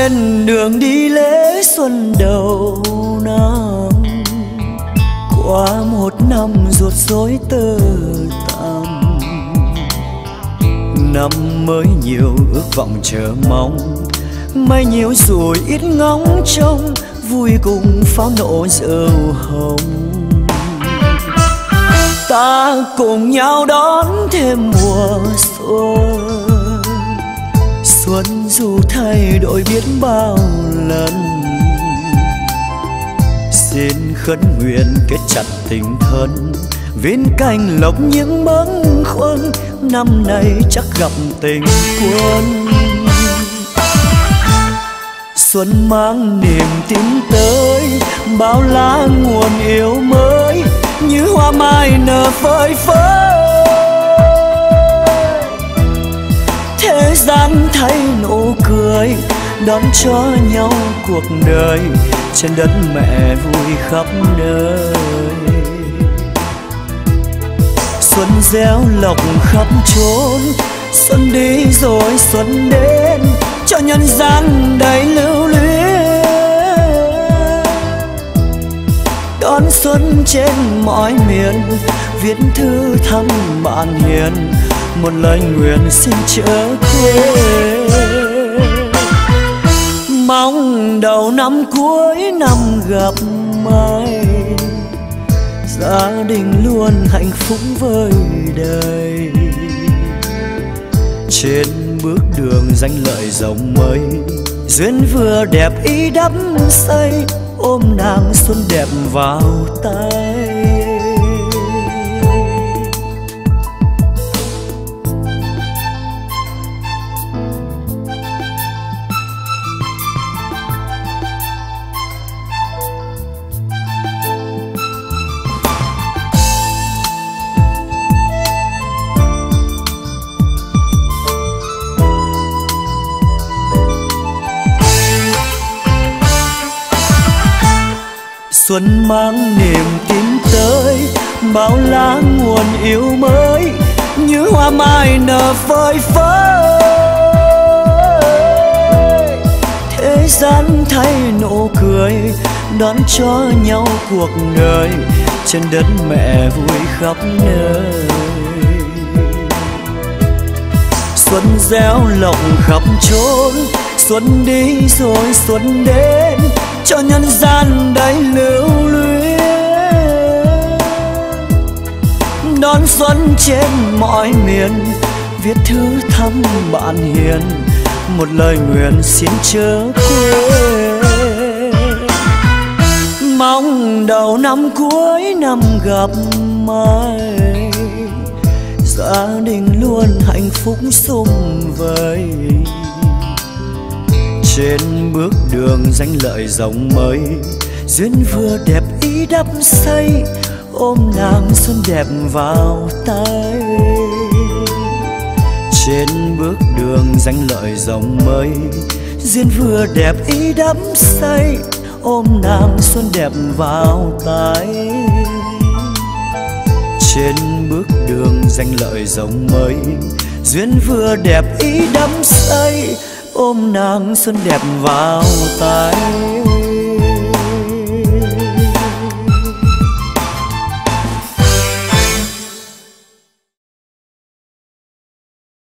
trên đường đi lễ xuân đầu năm, qua một năm ruột rối tơ tằm. Năm mới nhiều ước vọng chờ mong, may nhiều rồi ít ngóng trông, vui cùng pháo nổ rượu hồng. Ta cùng nhau đón thêm mùa xuân, xuân dù thay đổi biết bao lần. Xin khấn nguyện kết chặt tình thân, viên cành lộc những bâng khuâng, năm nay chắc gặp tình quân. Xuân mang niềm tin tới, bao lá nguồn yêu mới, như hoa mai nở phơi phới. Thế gian thay nụ cười, đón cho nhau cuộc đời, trên đất mẹ vui khắp nơi. Xuân gieo lộc khắp chốn, xuân đi rồi xuân đến, cho nhân gian đầy lưu luyến. Đón xuân trên mọi miền, viết thư thăm bạn hiền, một lời nguyện xin chớ quên. Mong đầu năm cuối năm gặp may, gia đình luôn hạnh phúc với đời. Trên bước đường danh lợi rộng mây, duyên vừa đẹp ý đắm say, ôm nàng xuân đẹp vào tay. Xuân mang niềm tin tới, bao lá nguồn yêu mới, như hoa mai nở phơi phới. Thế gian thay nụ cười, đón cho nhau cuộc đời, trên đất mẹ vui khắp nơi. Xuân gieo lộc khắp chốn, xuân đi rồi xuân đến, cho nhân gian đầy lưu luyến. Đón xuân trên mọi miền, viết thư thăm bạn hiền, một lời nguyện xin chớ quên. Mong đầu năm cuối năm gặp may, gia đình luôn hạnh phúc sum vầy. Trên bước đường danh lợi rộng mây, duyên vừa đẹp ý đắm say, ôm nàng xuân đẹp vào tay. Trên bước đường danh lợi rộng mây, duyên vừa đẹp ý đắm say, ôm nàng xuân đẹp vào tay. Trên bước đường danh lợi rộng mây, duyên vừa đẹp ý đắm say, ôm nàng xuân đẹp vào tay.